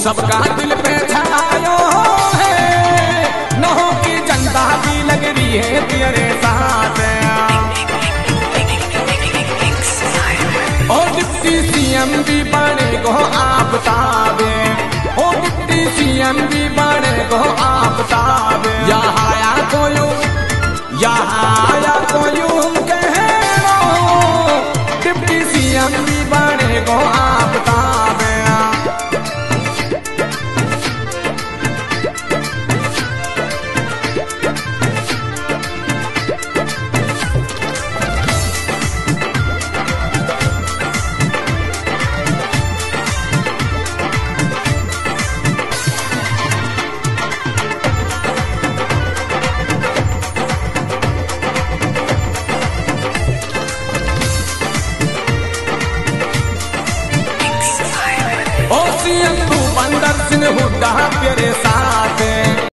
सबका दिल पे छायो है, नहो की जनता भी लग रही है तेरे साथ। ओ डिप्टी सीएम भी बने को आप ताबे, ओ डिप्टी सीएम भी बने को आप ताबे। यहाँ आया कोई कह रो, डिप्टी सीएम भी बने को आप ताबे। ओ सीएम भूपेंद्र सिंह हुड्डा तेरे साथ।